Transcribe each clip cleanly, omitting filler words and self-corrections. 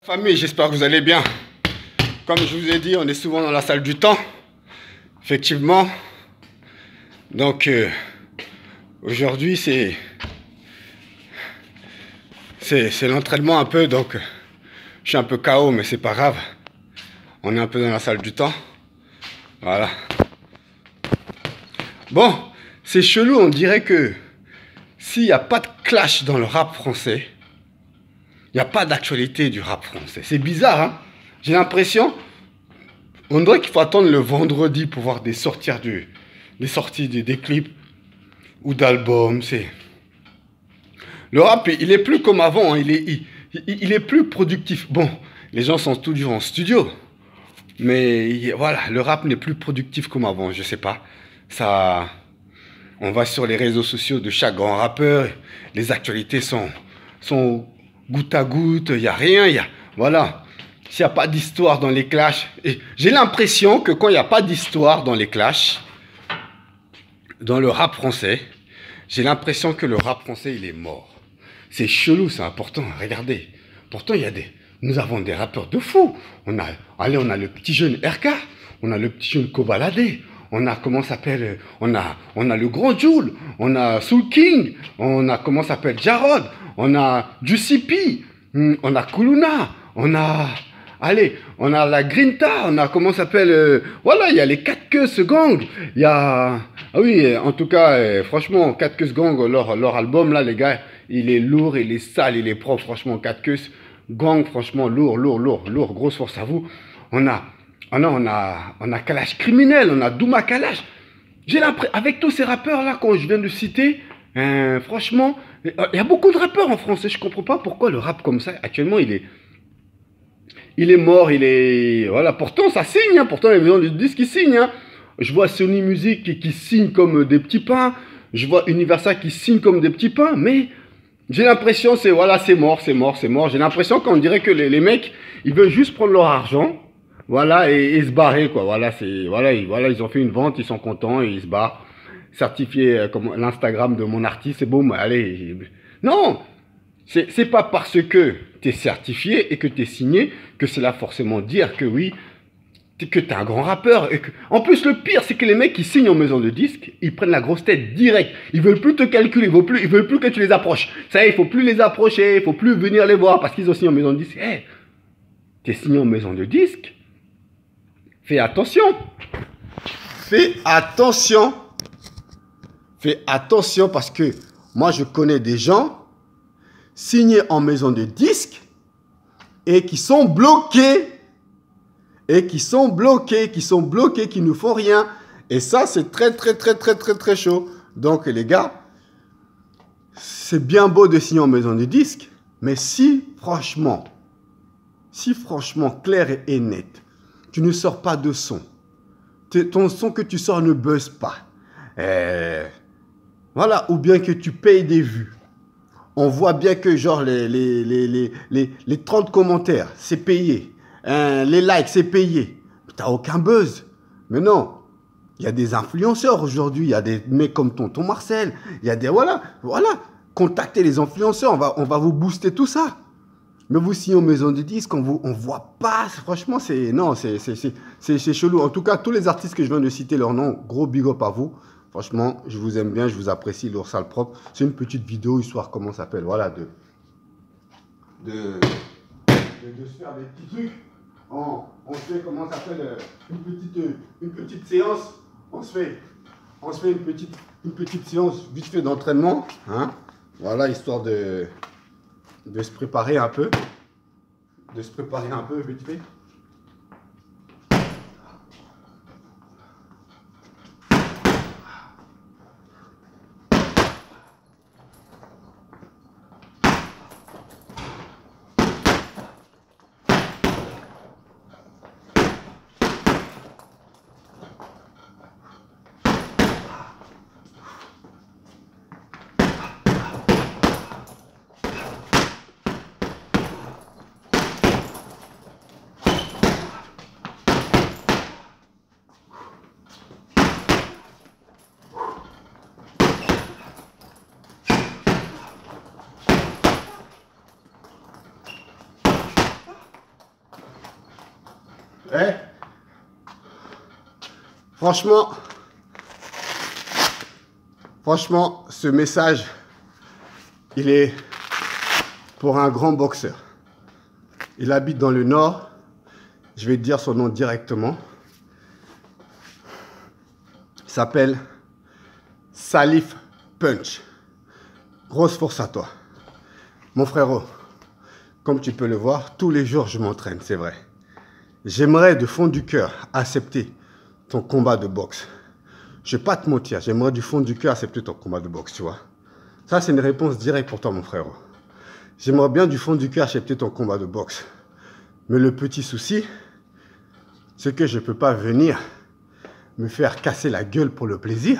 Famille, j'espère que vous allez bien. Comme je vous ai dit, on est souvent dans la salle du temps. Effectivement. Donc, aujourd'hui, c'est l'entraînement un peu. Donc, je suis un peu KO, mais c'est pas grave. On est un peu dans la salle du temps. Voilà. Bon, c'est chelou. On dirait que s'il n'y a pas de clash dans le rap français, il n'y a pas d'actualité du rap français. C'est bizarre, hein? J'ai l'impression, on dirait qu'il faut attendre le vendredi pour voir des sorties des clips ou d'albums. Le rap, il est plus comme avant, hein. Il est plus productif. Bon, les gens sont toujours en studio, mais voilà, le rap n'est plus productif comme avant. Je sais pas. Ça, on va sur les réseaux sociaux de chaque grand rappeur. Les actualités sont goutte à goutte. Il y a rien. Voilà. S'il n'y a pas d'histoire dans les clashs, et j'ai l'impression que quand il n'y a pas d'histoire dans les clashs, dans le rap français, j'ai l'impression que le rap français, il est mort. C'est chelou, c'est important. Regardez. Pourtant, nous avons des rappeurs de fous. On a le petit jeune RK, on a le petit jeune Kobalade, on a, comment s'appelle, on a le grand Jul, on a Soul King, on a, comment s'appelle, Jarod, on a Juicy P, on a Kuluna, on a la Grinta, on a, comment s'appelle, voilà, il y a les 4 queues ce gang, il y a, ah oui, en tout cas, franchement, 4 queues gang, leur album là, les gars, il est lourd, il est sale, il est propre, franchement, 4 queues gang, franchement, lourd, grosse force à vous. On a Kalash Criminel, on a Douma Kalash. J'ai l'impression, avec tous ces rappeurs là, quand je viens de citer, franchement, il y a beaucoup de rappeurs en français, je comprends pas pourquoi le rap comme ça, actuellement, il est mort, voilà, pourtant ça signe, hein, pourtant les maisons de disques qui signent, hein. Je vois Sony Music qui signe comme des petits pains, je vois Universal qui signe comme des petits pains, mais j'ai l'impression, c'est mort. J'ai l'impression qu'on dirait que les mecs, ils veulent juste prendre leur argent, voilà, et se barrer, quoi. Voilà, ils ont fait une vente, ils sont contents et ils se barrent. Certifié comme l'Instagram de mon artiste, c'est bon, allez. Non, c'est pas parce que tu es certifié et que tu es signé que cela forcément dire que oui, que tu es un grand rappeur. En plus, le pire, c'est que les mecs qui signent en maison de disques, ils prennent la grosse tête direct. Ils veulent plus te calculer, ils veulent plus que tu les approches. Ça y est, il faut plus les approcher, il faut plus venir les voir parce qu'ils ont signé en maison de disques. Hey, tu es signé en maison de disques, fais attention. Fais attention parce que moi, je connais des gens signés en maison de disques et qui sont bloqués. Qui ne font rien. Et ça, c'est très chaud. Donc, les gars, c'est bien beau de signer en maison de disque, mais si franchement, clair et net, tu ne sors pas de son, ton son que tu sors ne buzz pas, voilà, ou bien que tu payes des vues, on voit bien que genre les 30 commentaires, c'est payé. Les likes, c'est payé. T'as aucun buzz. Mais non. Il y a des influenceurs aujourd'hui. Il y a des mecs comme Tonton Marcel. Il y a des... Voilà. Contactez les influenceurs. On va vous booster tout ça. Mais vous, si en maison de disques, on voit pas. Franchement, c'est... Non, c'est chelou. En tout cas, tous les artistes que je viens de citer leur nom, gros big up à vous. Franchement, je vous aime bien. Je vous apprécie. Leur salle propre. C'est une petite vidéo, histoire, comment ça s'appelle. Voilà, de se faire des petits trucs. On fait, comment ça s'appelle, une petite séance. On se fait une petite séance vite fait d'entraînement, hein. Voilà, histoire de se préparer un peu. Vite fait. Eh, franchement, ce message, il est pour un grand boxeur. Il habite dans le Nord. Je vais te dire son nom directement. Il s'appelle Salif Punch. Grosse force à toi. Mon frérot, comme tu peux le voir, tous les jours je m'entraîne, c'est vrai. J'aimerais de fond du cœur accepter ton combat de boxe. Je ne vais pas te mentir, j'aimerais du fond du cœur accepter ton combat de boxe, tu vois. Ça, c'est une réponse directe pour toi, mon frérot. J'aimerais bien du fond du cœur accepter ton combat de boxe. Mais le petit souci, c'est que je ne peux pas venir me faire casser la gueule pour le plaisir.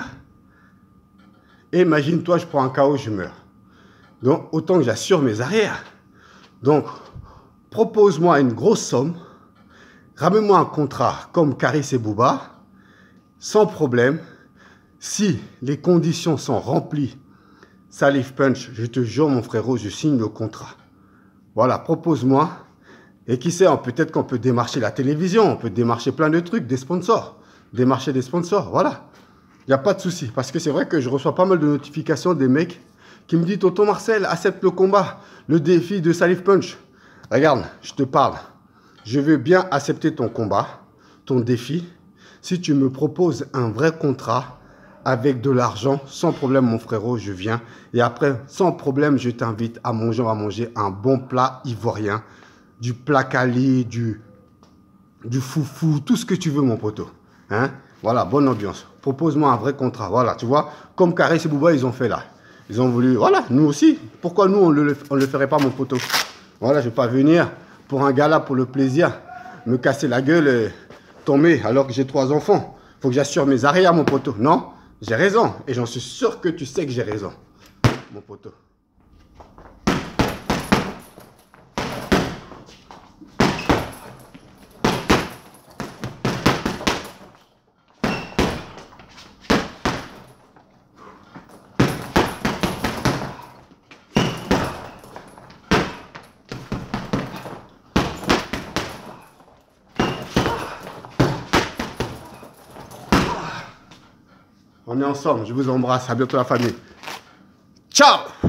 Et imagine-toi, je prends un KO, je meurs. Donc, autant que j'assure mes arrières. Donc, propose-moi une grosse somme. Ramène-moi un contrat comme Caris et Bouba. Sans problème. Si les conditions sont remplies, Salif Punch, je te jure, mon frérot, je signe le contrat. Voilà, propose-moi. Et qui sait, peut-être qu'on peut démarcher la télévision, on peut démarcher plein de trucs, des sponsors. Démarcher des sponsors, voilà. Il n'y a pas de souci. Parce que c'est vrai que je reçois pas mal de notifications des mecs qui me disent « Tonton Marcel, accepte le combat, le défi de Salif Punch. » Regarde, je te parle. Je veux bien accepter ton combat, ton défi, si tu me proposes un vrai contrat avec de l'argent, sans problème, mon frérot, je viens. Et après, sans problème, je t'invite à manger, on va manger un bon plat ivoirien, du placali, du foufou, tout ce que tu veux, mon poteau. Hein? Voilà, bonne ambiance. Propose-moi un vrai contrat. Voilà, tu vois, comme Caris et Bouba, ils ont fait là. Ils ont voulu, voilà, nous aussi. Pourquoi nous, on le ferait pas, mon poteau? Voilà, je ne vais pas venir pour un gala, pour le plaisir, me casser la gueule et tomber alors que j'ai 3 enfants. Il faut que j'assure mes arrières, mon poteau. Non, j'ai raison. Et j'en suis sûr que tu sais que j'ai raison, mon poteau. On est ensemble, je vous embrasse, à bientôt la famille. Ciao!